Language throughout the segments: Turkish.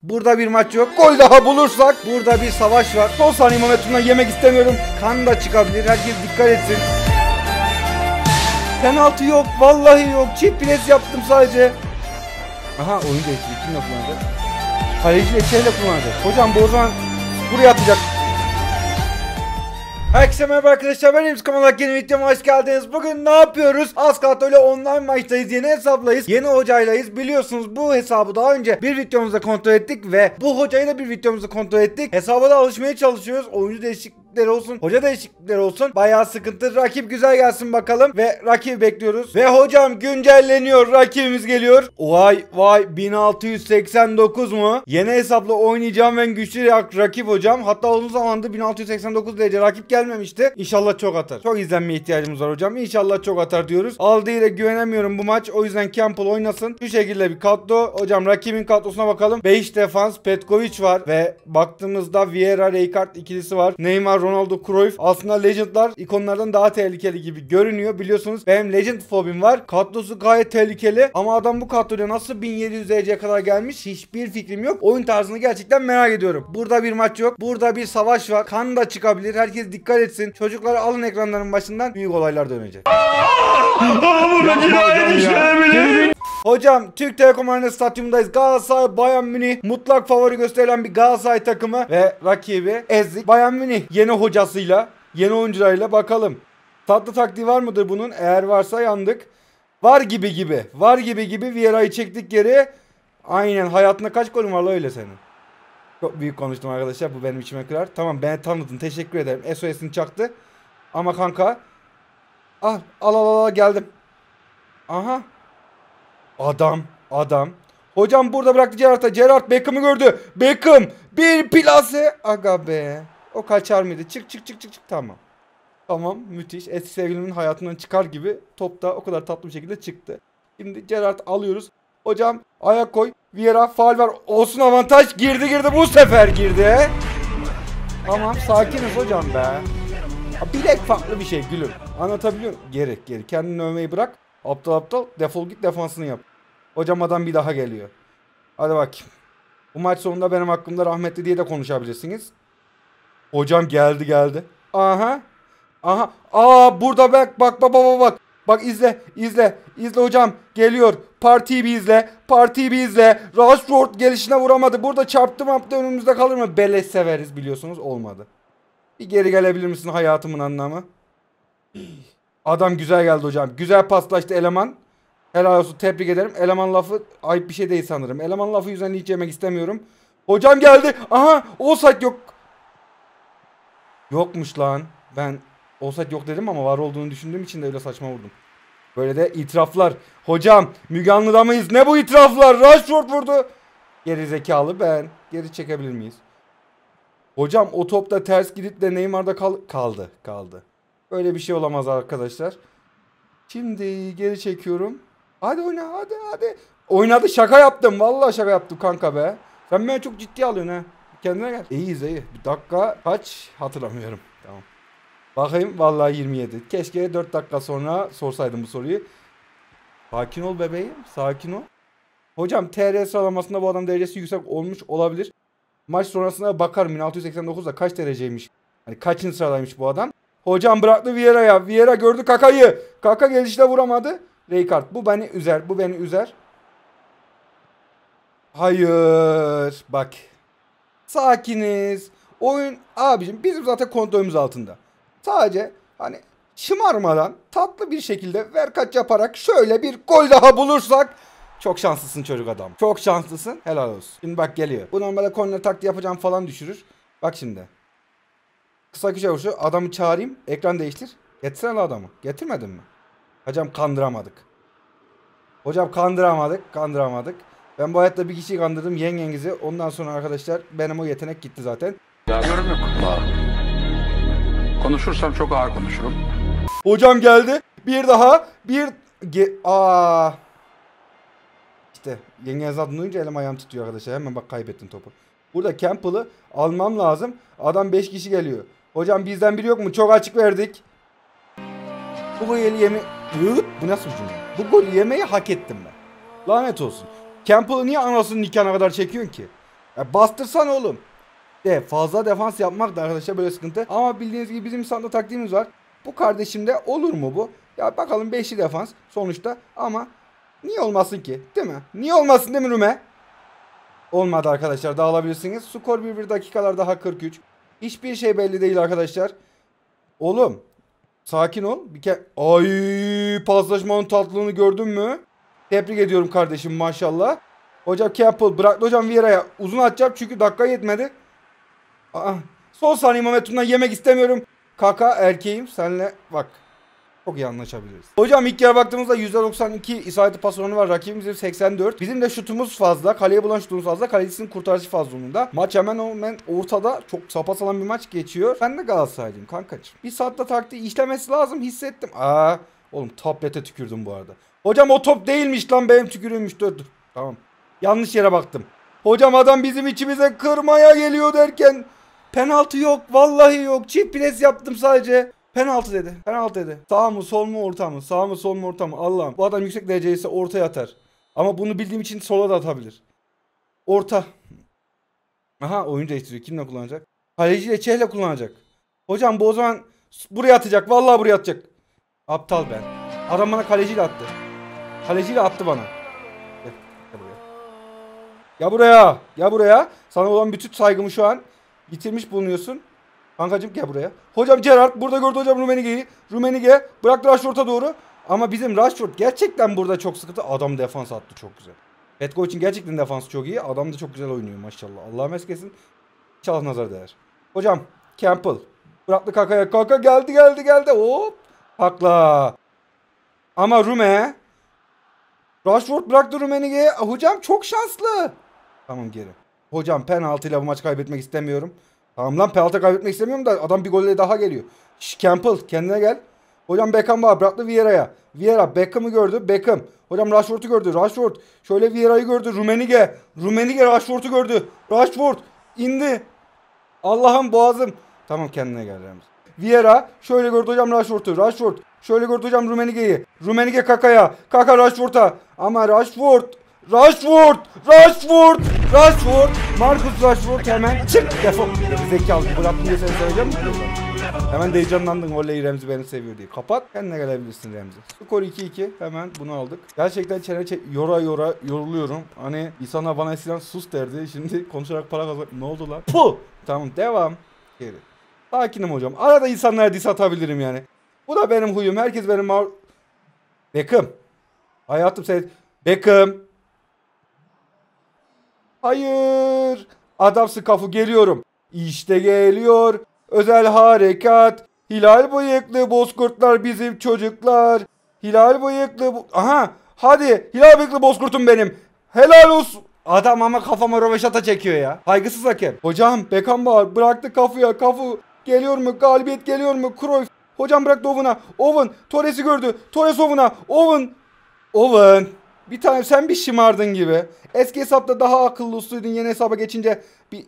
Burada bir maç yok. Gol daha bulursak burada bir savaş var. Son saniye momentumdan yemek istemiyorum. Kan da çıkabilir. Herkes dikkat etsin. Penaltı yok. Vallahi yok. Çift pres yaptım sadece. Aha oyun değişti. Kimle kullanacak? Kaleciyle şeyle kullanacak. Hocam bu o zaman buraya atacak. Herkese merhaba arkadaşlar, ben Emz Kamalak, yeni videoma hoş geldiniz. Bugün ne yapıyoruz? Askalto ile online maçtayız, yeni hesaplayız, yeni hocaylayız. Biliyorsunuz bu hesabı daha önce bir videomuzda kontrol ettik ve bu hocayı da bir videomuzda kontrol ettik. Hesaba da alışmaya çalışıyoruz. Oyuncu değişiklikleri olsun, hoca değişiklikleri olsun. Bayağı sıkıntı. Rakip güzel gelsin bakalım ve rakibi bekliyoruz. Ve hocam güncelleniyor, rakibimiz geliyor. Vay 1689 mu? Yeni hesapla oynayacağım en güçlü rakip hocam. Hatta uzun zamandır 1689 derece rakip gelmemişti. İnşallah çok atar. Çok izlenmeye ihtiyacımız var hocam. İnşallah çok atar diyoruz. Aldığı güvenemiyorum bu maç. O yüzden Campbell oynasın. Şu şekilde bir kadro. Hocam rakibin kadrosuna bakalım. 5 defans. Petkovic var. Ve baktığımızda Vieira, Rijkaard ikilisi var. Neymar, Ronaldo, Cruyff. Aslında Legend'lar ikonlardan daha tehlikeli gibi görünüyor. Biliyorsunuz benim Legend fobim var. Kadrosu gayet tehlikeli. Ama adam bu kadroya nasıl 1700 dereceye kadar gelmiş? Hiçbir fikrim yok. Oyun tarzını gerçekten merak ediyorum. Burada bir maç yok. Burada bir savaş var. Kan da çıkabilir. Herkes dikkat etsin. Çocukları alın ekranların başından. Büyük olaylar dönecek. Hocam Türk Telekom Arena Stadyumundayız. Galatasaray Bayern Münih mutlak favori gösterilen bir Galatasaray takımı ve rakibi ezdik. Bayern Münih yeni hocasıyla, yeni oyuncularıyla bakalım. Tatlı taktiği var mıdır bunun? Eğer varsa yandık. Var gibi Vieira'yı çektik geri. Aynen, hayatında kaç golün var la öyle senin? Çok büyük konuştum arkadaşlar, bu benim içime kırar. Tamam, beni tanıdın, teşekkür ederim. SOS'ini çaktı. Ama kanka al geldim. Aha. Adam. Hocam burada bıraktı Gerrard'a. Gerrard Beckham'ı gördü. Beckham bir plase. Aga be. O kaçar mıydı? Çık. Tamam, müthiş. Eski sevgilimin hayatından çıkar gibi top da o kadar tatlı bir şekilde çıktı. Şimdi Gerrard alıyoruz. Hocam ayak koy. Vieira faul var. Olsun, avantaj. Girdi. Bu sefer girdi. Tamam, sakiniz hocam be. Bilek farklı bir şey gülüm. Anlatabiliyor muyum? Geri. Kendini övmeyi bırak. Aptal. Defol git, defansını yap. Hocam adam bir daha geliyor. Hadi bakayım. Bu maç sonunda benim hakkımda rahmetli diye de konuşabilirsiniz. Hocam geldi. Aha. Burada bak. Bak izle hocam. Geliyor. Partiyi bir izle. Rashford gelişine vuramadı. Burada çarptı önümüzde kalır mı? Beleş severiz, biliyorsunuz, olmadı. Bir geri gelebilir misin hayatımın anlamı? Adam güzel geldi hocam. Güzel paslaştı eleman. Helal olsun, tebrik ederim. Eleman lafı ayıp bir şey değil sanırım. Eleman lafı yüzünden hiç yemek istemiyorum. Hocam geldi. Aha, offside yok. Yokmuş lan. Ben offside yok dedim ama var olduğunu düşündüğüm için de öyle saçma vurdum. Böyle de itiraflar. Hocam Müge Anlı'da mıyız? Ne bu itiraflar? Rashford vurdu. Geri zekalı ben. Geri çekebilir miyiz? Hocam o topta ters gidip de Neymar'da kaldı. Öyle bir şey olamaz arkadaşlar. Şimdi geri çekiyorum. Hadi oyna, hadi. Oynadı, şaka yaptım. Vallahi şaka yaptım kanka be. Sen beni çok ciddiye alıyorsun ha. Kendine gel. İyiyiz. Bir dakika kaç hatırlamıyorum. Tamam. Bakayım, vallahi 27. Keşke 4 dakika sonra sorsaydım bu soruyu. Sakin ol bebeğim. Sakin ol. Hocam TR sıralamasında bu adam derecesi yüksek olmuş olabilir. Maç sonrasında bakarım 1689'da kaç dereceymiş. Hani kaçıncı sıradaymış bu adam. Hocam bıraktı Vieira'ya. Vieira gördü Kaka'yı. Kaka gelişte vuramadı. Rijkaard. Bu beni üzer. Hayır. Bak. Sakiniz. Oyun abicim bizim zaten kontrolümüz altında. Sadece hani şımarmadan tatlı bir şekilde ver kaç yaparak şöyle bir gol daha bulursak çok şanslısın çocuk adam. Çok şanslısın. Helal olsun. Şimdi bak geliyor. Bu normalde korner taktiği yapacağım falan düşürür. Bak şimdi. Kısa köşe vuruşu. Adamı çağırayım. Ekran değiştir. Getirsene adamı. Getirmedin mi? Hocam kandıramadık. Ben bu hayatta bir kişiyi kandırdım. Yengenizi. Ondan sonra arkadaşlar benim o yetenek gitti zaten. Yorum yok. Konuşursam çok ağır konuşurum. Hocam geldi. Bir daha. İşte yengeniz adını duyunca elim ayağım tutuyor arkadaşlar. Hemen bak kaybettin topu. Burada Campbell'ı almam lazım. Adam 5 kişi geliyor. Hocam bizden biri yok mu? Çok açık verdik. Bu golü Bu nasıl bir cümle? Bu golü yemeyi hak ettim ben. Lanet olsun. Campbell'ı niye anasının nikahına kadar çekiyorsun ki? Ya bastırsan oğlum. Fazla defans yapmak da arkadaşlar böyle sıkıntı. Ama bildiğiniz gibi bizim sanda taktiğimiz var. Bu kardeşimde olur mu bu? Ya bakalım 5'li defans sonuçta ama niye olmasın ki? Değil mi? Niye olmasın değil mi Rüme? Olmadı arkadaşlar, dağılabilirsiniz. Skor 1-1, dakikalar daha 43. Hiçbir şey belli değil arkadaşlar. Oğlum sakin ol. Ay, paslaşmanın tatlılığını gördün mü? Tebrik ediyorum kardeşim, maşallah. Hocam Campbell bıraktı hocam Vieira'ya. Uzun atacağım çünkü dakika yetmedi. Aa, son saniye momentumdan yemek istemiyorum. Kaka erkeğim senle bak. Çok iyi anlaşabiliriz. Hocam ilk yarı baktığımızda %92 isabetli pas oranı var. Rakibimizin 84. Bizim de şutumuz fazla. Kaleye bulan şutumuz fazla. Kalecisinin kurtarıcı fazla onun da. Maç hemen ortada. Çok sapasağlam bir maç geçiyor. Ben de Galatasaraylıyım kankacığım. Bir saatte taktiği işlemesi lazım hissettim. Oğlum tablete tükürdüm bu arada. Hocam o top değilmiş lan, benim tükürüğümmüş. Dur. Tamam. Yanlış yere baktım. Hocam adam bizim içimize kırmaya geliyor derken penaltı yok. Vallahi yok. Çift pres yaptım sadece. Penaltı dedi. Penaltı dedi. Sağ mı sol mu orta mı? Sağ mı sol mu orta mı? Allah'ım. Bu adam yüksek dereceyse ortaya atar. Ama bunu bildiğim için sola da atabilir. Orta. Aha, oyun değiştiriyor. Kimle kullanacak? Kaleciyle Çeh'le kullanacak. Hocam bu o zaman buraya atacak. Vallahi buraya atacak. Aptal ben. Adam bana kaleciyle attı. Kaleciyle attı bana. Gel buraya. Gel buraya. Gel buraya. Sana olan bütün saygımı şu an yitirmiş bulunuyorsun. Kankacım gel buraya. Hocam Gerrard burada gördü hocam Rummenigge'yi. Rummenigge bıraktı Rashford'a doğru. Ama bizim Rashford gerçekten burada çok sıkıntı. Adam defans attı çok güzel. Petko için gerçekten defans çok iyi. Adam da çok güzel oynuyor maşallah. Allah'a meskesin. İnşallah nazar değer. Hocam Campbell bıraktı Kaka'ya. Kaka geldi. Hop. Hakla. Ama Rashford bıraktı Rummenigge'ye. Hocam çok şanslı. Tamam geri. Hocam penaltıyla bu maçı kaybetmek istemiyorum. Tamam lan, penaltı kaybetmek istemiyorum da adam bir golle daha geliyor. Campbell kendine gel. Hocam Beckham var, bıraktı Vieira'ya. Vieira Beckham'ı gördü. Beckham. Hocam Rashford'u gördü. Rashford şöyle Vieira'yı gördü. Rummenigge Rashford'u gördü. Rashford indi. Allah'ım boğazım. Tamam kendine gel Remzi. Vieira şöyle gördü hocam Rashford'u. Rashford şöyle gördü hocam Rummenigge'yi. Rummenigge Kaka'ya. Kaka Rashford'a. Ama Rashford. Marcus Rashford hemen çık defol. Zekalı. Bıraktım diye seni seveceğim mi? Hemen de heyecanlandın. Oley Remzi beni seviyor diye. Kapat. Kendine gelebilirsin Remzi. Skor 2-2. Hemen bunu aldık. Gerçekten yora yoruluyorum. Hani insana bana eskiden sus derdi. Şimdi konuşarak para kazanmak. Ne oldu lan? Puh. Tamam devam. Geri. Sakinim hocam. Arada insanlara diss atabilirim yani. Bu da benim huyum. Herkes benim Beckham. Hayatım sen. Beckham. Hayır. Adamsın kafu, geliyorum. İşte geliyor. Özel harekat. Hilal bıyıklı bozkurtlar bizim çocuklar. Hilal bıyıklı aha. Hadi hilal bıyıklı bozkurtum benim. Helal olsun. Adam ama kafama röveşata çekiyor ya. Saygısız hakem. Hocam Beckham var. Bıraktı kafuya. Kafu geliyor mu? Galibiyet geliyor mu? Cruyff. Hocam bıraktı Owen'a. Owen. Torres'i gördü. Torres Owen'a. Owen. Bir tane sen bir şımardın gibi. Eski hesapta daha akıllı usluydun. Yeni hesaba geçince bir...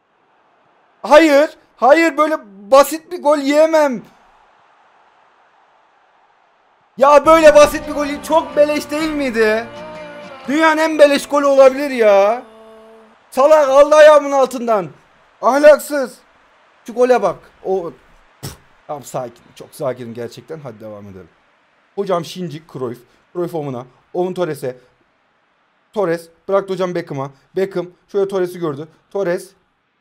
Hayır böyle basit bir gol yiyemem. Ya böyle basit bir gol çok beleş değil miydi? Dünyanın en beleş golü olabilir ya. Salak aldı ayağımın altından. Ahlaksız. Şu gole bak. Tamam sakin. Çok sakinim gerçekten. Hadi devam edelim. Hocam Shinji Cruyff Owen'a. Owen Torres'e. Torres bıraktı hocam Beckham'a. Beckham şöyle Torres'i gördü. Torres.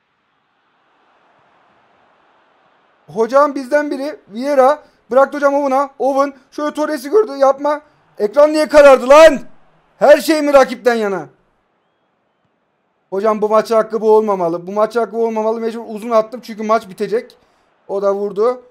Hocam bizden biri Vieira bıraktı hocam Owen'a. Owen şöyle Torres'i gördü. Yapma. Ekran niye karardı lan? Her şey mi rakipten yana? Hocam bu maç hakkı bu olmamalı. Mecbur uzun attım çünkü maç bitecek. O da vurdu.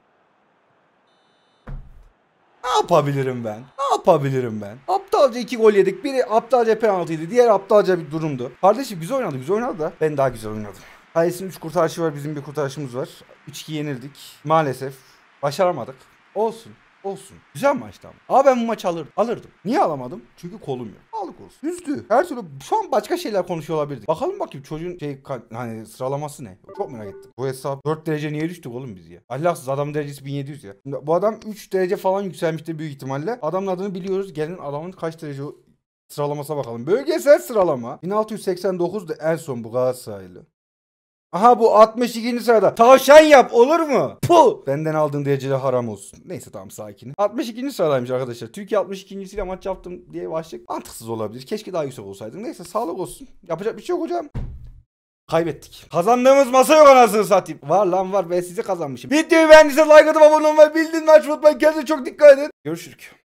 Ne yapabilirim ben? Aptalca 2 gol yedik. Biri aptalca penaltıydı. Diğeri aptalca bir durumdu. Kardeşim güzel oynadı da ben daha güzel oynadım. Kalesinin 3 kurtarışı var. Bizim bir kurtarışımız var. 3-2 yenildik. Maalesef. Başaramadık. Olsun. Güzel maçtı ama. Ben bu maçı alırdım. Niye alamadım? Çünkü kolum yok. Sağlık olsun. Üzdü. Her türlü şu an başka şeyler konuşuyor olabilirdik. Bakalım bakayım çocuğun hani sıralaması ne? Çok merak ettim. Bu hesap 4 derece niye düştük oğlum biz ya? Ahlaksız, adam derecesi 1700 ya. Şimdi bu adam 3 derece falan yükselmişti büyük ihtimalle. Adamın adını biliyoruz. Gelin adamın kaç derece Sıralamasına bakalım. Bölgesel sıralama. 1689 da en son bu Galatasaraylı. Aha bu 62. sırada. Tavşan yap olur mu? Puh. Benden aldığın derecede haram olsun. Neyse tamam sakin. 62. sıradaymış arkadaşlar. Türkiye 62. ile maç yaptım diye başlık. Mantıksız olabilir. Keşke daha yüksek olsaydın. Neyse sağlık olsun. Yapacak bir şey yok hocam. Kaybettik. Kazandığımız masa yok anasını satayım. Var lan var. Ben size kazanmışım. Videoyu beğendiyse like atıp abone olmayı, bildirimleri açmayı unutmayın. Kendinize çok dikkat edin. Görüşürüz.